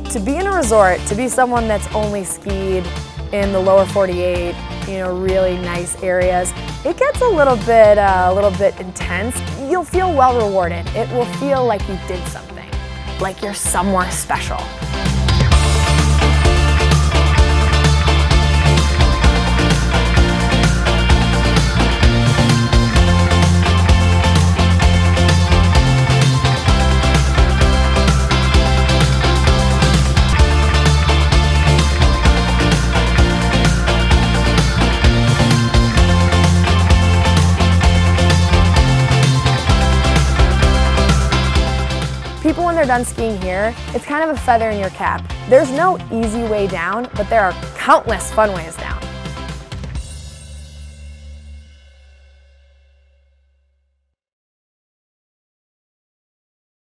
to be in a resort, to be someone that's only skied in the lower 48, really nice areas, it gets a little bit intense. You'll feel well rewarded. It will feel like you did something, like you're somewhere special. People, when they're done skiing here, it's kind of a feather in your cap. There's no easy way down, but there are countless fun ways down.